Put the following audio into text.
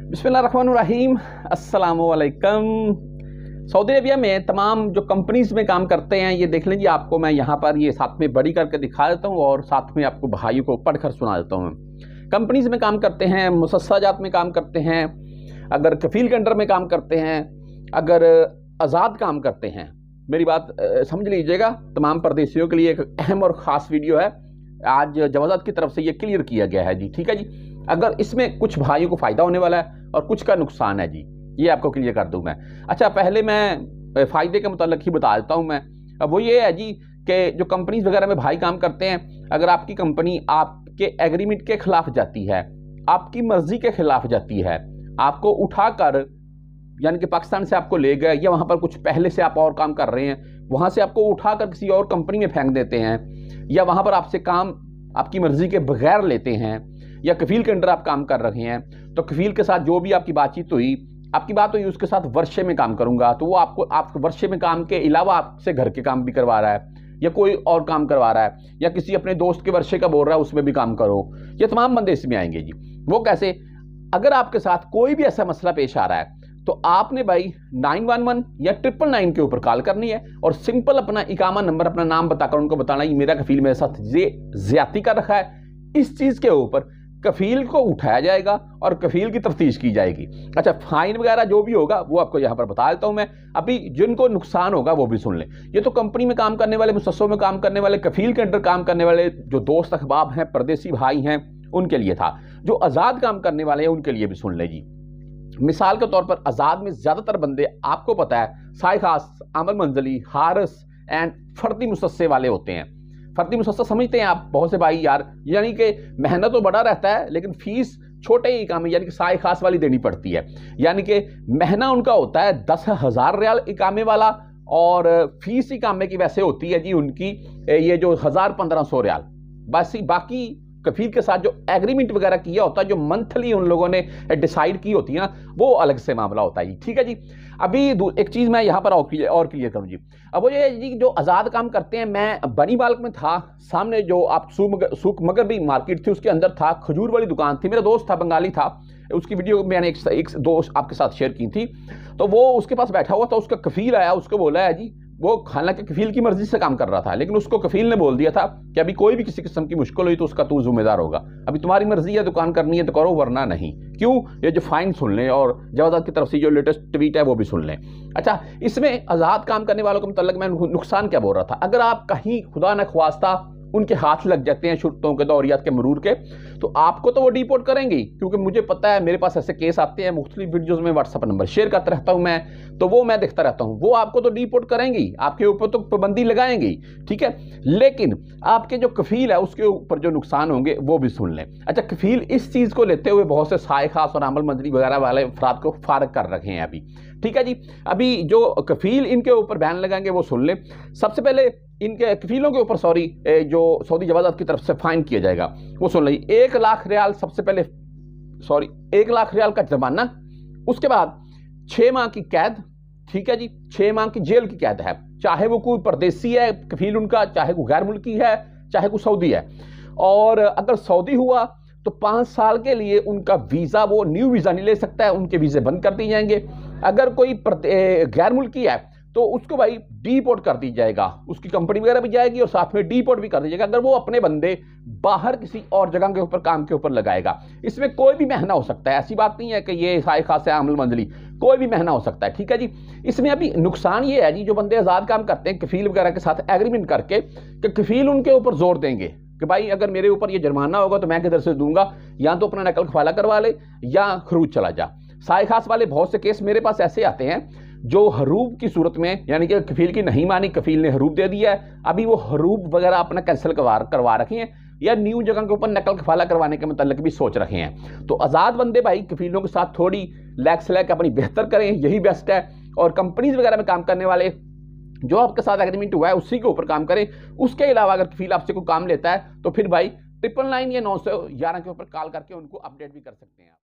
बिस्मिल्लाहिर्रहमानिर्रहीम, अस्सलामुअलैकुम। Saudi Arabia में तमाम जो कंपनीज़ में काम करते हैं, ये देख लीजिए, आपको मैं यहाँ पर ये साथ में बड़ी करके दिखा देता हूँ और साथ में आपको भाइयों को पढ़कर सुना देता हूँ। कंपनीज़ में काम करते हैं, मुसस्साजात में काम करते हैं, अगर कफ़ील के अंडर में काम करते हैं, अगर आज़ाद काम करते हैं। मेरी बात समझ लीजिएगा, तमाम परदेशियों के लिए एक अहम और ख़ास वीडियो है, आज जवाज़ात की तरफ से ये क्लियर किया गया है जी। ठीक है जी, अगर इसमें कुछ भाइयों को फ़ायदा होने वाला है और कुछ का नुकसान है जी, ये आपको क्लियर कर दूं मैं। अच्छा, पहले मैं फ़ायदे के मुताल्लिक़ ही बता देता हूं मैं। अब वो ये है जी कि जो कंपनीज़ वगैरह में भाई काम करते हैं, अगर आपकी कंपनी आपके एग्रीमेंट के ख़िलाफ़ जाती है, आपकी मर्ज़ी के ख़िलाफ़ जाती है, आपको उठाकर यानी कि पाकिस्तान से आपको ले गए या वहाँ पर कुछ पहले से आप और काम कर रहे हैं, वहाँ से आपको उठाकर किसी और कंपनी में फेंक देते हैं, या वहाँ पर आपसे काम आपकी मर्ज़ी के बगैर लेते हैं, या कफ़ील के अंडर आप काम कर रहे हैं, तो कफ़ील के साथ जो भी आपकी बातचीत हुई, आपकी बात हुई उसके साथ वर्षे में काम करूंगा, तो वो आपको वर्षे में काम के अलावा आपसे घर के काम भी करवा रहा है, या कोई और काम करवा रहा है, या किसी अपने दोस्त के वर्षे का बोल रहा है उसमें भी काम करो। ये तमाम बंदे इसमें आएंगे जी। वो कैसे? अगर आपके साथ कोई भी ऐसा मसला पेश आ रहा है तो आपने भाई 911 या 999 के ऊपर कॉल करनी है और सिंपल अपना इकामा नंबर, अपना नाम बताकर उनको बताना है मेरा कफ़ील मेरे साथ ये ज्यादती कर रखा है। इस चीज़ के ऊपर कफ़ील को उठाया जाएगा और कफ़ील की तफ्तीश की जाएगी। अच्छा, फाइन वगैरह जो भी होगा वो आपको यहाँ पर बता देता हूँ मैं। अभी जिनको नुकसान होगा वो भी सुन लें। ये तो कंपनी में काम करने वाले, मुसस्सों में काम करने वाले, कफ़ील के अंडर काम करने वाले जो दोस्त अहबाब हैं, परदेसी भाई हैं, उनके लिए था। जो आज़ाद काम करने वाले हैं उनके लिए भी सुन लें जी। मिसाल के तौर पर आज़ाद में ज़्यादातर बंदे आपको पता है साय खास, आमल मंजली, हारस एंड फर्दी मुसस्से वाले होते हैं। फर्दी मुसस्सा समझते हैं आप बहुत से भाई यार, यानी कि मेहनत तो बड़ा रहता है लेकिन फीस छोटे ही इकामे यानी कि साय खास वाली देनी पड़ती है। यानी कि महीना उनका होता है 10,000 रियाल इकामे वाला, और फीस इकामे की वैसे होती है जी उनकी ये जो 1,000-1,500 रियाल। बस ही बाकी कफ़ील के साथ जो एग्रीमेंट वगैरह किया होता है, जो मंथली उन लोगों ने डिसाइड की होती है ना, वो अलग से मामला होता है जी। ठीक है जी। अभी एक चीज़ मैं यहाँ पर और क्लियर करूँ जी। अब वो ये जी, जो आज़ाद काम करते हैं, मैं बनी बाल्क में था, सामने जो आप सूक मगरबी मार्केट थी उसके अंदर था, खजूर वाली दुकान थी, मेरा दोस्त था, बंगाली था, उसकी वीडियो मैंने एक दोस्त आपके साथ शेयर की थी। तो वो उसके पास बैठा हुआ था, उसका कफ़ील आया, उसको बोला है जी, वो हालांकि कफ़ील की मर्जी से काम कर रहा था, लेकिन उसको कफ़ील ने बोल दिया था कि अभी कोई भी किसी किस्म की मुश्किल हुई तो उसका तू जिम्मेदार होगा, अभी तुम्हारी मर्जी है, दुकान करनी है तो करो वरना नहीं। क्यों? ये जो फाइन सुन लें और जवाज़ात की तरफ से जो लेटेस्ट ट्वीट है वो भी सुन लें। अच्छा, इसमें आज़ाद काम करने वालों के मतलब मैं नुकसान क्या बोल रहा था, अगर आप कहीं खुदा न ख्वास्ता उनके हाथ लग जाते हैं शुर्तों के, दौरियात के, मरूर के, तो आपको तो वो डिपोर्ट करेंगे, क्योंकि मुझे पता है मेरे पास ऐसे केस आते हैं, मुख्तलिफ वीडियोज़ में व्हाट्सएप नंबर शेयर करता रहता हूँ मैं, तो वो मैं देखता रहता हूँ। वो आपको तो डिपोर्ट करेंगी, आपके ऊपर तो पाबंदी लगाएंगी, ठीक है, लेकिन आपके जो कफ़ील है उसके ऊपर जो नुकसान होंगे वो भी सुन लें। अच्छा, कफ़ील इस चीज़ को लेते हुए बहुत से साय खास और अमल मंजरी वगैरह वाले अफराद को फारग कर रखे हैं अभी। ठीक है जी। अभी जो कफ़ील इनके ऊपर बैन लगाएंगे वो सुन लें। सबसे पहले इनके कफ़ीलों के ऊपर जो सऊदी जवाज़ात की तरफ से फाइन किया जाएगा वो सुन लें। 1 लाख रियाल सबसे पहले, 1 लाख रियाल का जुर्माना, उसके बाद 6 माह की कैद। ठीक है जी, 6 माह की जेल की कैद है, चाहे वो कोई परदेसी है कफ़ील उनका, चाहे कोई गैर मुल्की है, चाहे कोई सऊदी है। और अगर सऊदी हुआ तो 5 साल के लिए उनका वीज़ा, वो न्यू वीज़ा नहीं ले सकता है, उनके वीज़े बंद कर दिए जाएंगे। अगर कोई गैर मुल्की है तो उसको भाई डीपोर्ट कर दी जाएगा, उसकी कंपनी वगैरह भी जाएगी और साथ में डीपोर्ट भी कर दी जाएगा अगर वो अपने बंदे बाहर किसी और जगह के ऊपर काम के ऊपर लगाएगा। इसमें कोई भी महीना हो सकता है, ऐसी बात नहीं है कि ये साय खास है, अमल मंजली, कोई भी महीना हो सकता है। ठीक है जी। इसमें अभी नुकसान ये है जी, जो बंदे आज़ाद काम करते हैं कफ़ील वगैरह के साथ एग्रीमेंट करके, कि कफ़ील उनके ऊपर जोर देंगे कि भाई अगर मेरे ऊपर ये जुर्माना होगा तो मैं किधर से दूंगा, या तो अपना नकल खवाला करवा ले या खरूज चला जा। साय खास वाले बहुत से केस मेरे पास ऐसे आते हैं जो हरूब की सूरत में, यानी कि कफ़ील की नहीं मानी, कफ़ील ने हरूब दे दिया है, अभी वो हरूब वगैरह अपना कैंसिल करवा रखे हैं, या न्यू जगह के ऊपर नकल खफाला करवाने के मतलब भी सोच रखे हैं। तो आज़ाद बंदे भाई कफ़ीलों के साथ थोड़ी लैग से लैग अपनी बेहतर करें, यही बेस्ट है। और कंपनीज वगैरह में काम करने वाले जो आपके साथ एग्रीमेंट हुआ है उसी के ऊपर काम करें। उसके अलावा अगर कफ़ील आपसे कोई काम लेता है तो फिर भाई 999 या 911 के ऊपर कॉल करके उनको अपडेट भी कर सकते हैं।